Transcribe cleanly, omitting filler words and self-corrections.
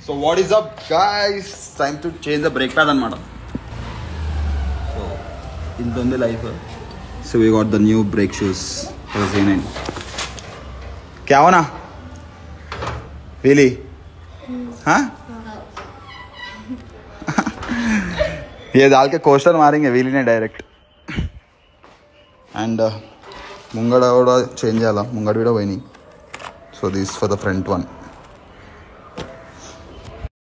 So what is up guys? Time to change the brake pad anamata. So in the life. So we got the new brake shoes for the Z9. क्या हो ना? Really? हाँ? ये डाल के coaster मारेंगे wheelie ने direct. And ముంగడ కూడా చేంజ్ చేయాలా, ముంగడ కూడా పోయినాయి. So this for the front one.